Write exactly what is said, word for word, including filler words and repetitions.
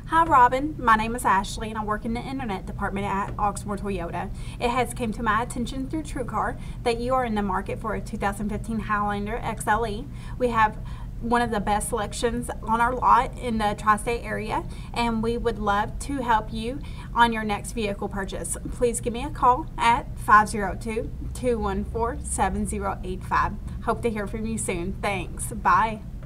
Hi Robin, my name is Ashley and I work in the internet department at Oxmoor Toyota. It has came to my attention through TrueCar that you are in the market for a two thousand fifteen Highlander X L E. We have one of the best selections on our lot in the tri-state area, and we would love to help you on your next vehicle purchase. Please give me a call at five zero two, two one four, seven zero eight five. Hope to hear from you soon. Thanks. Bye.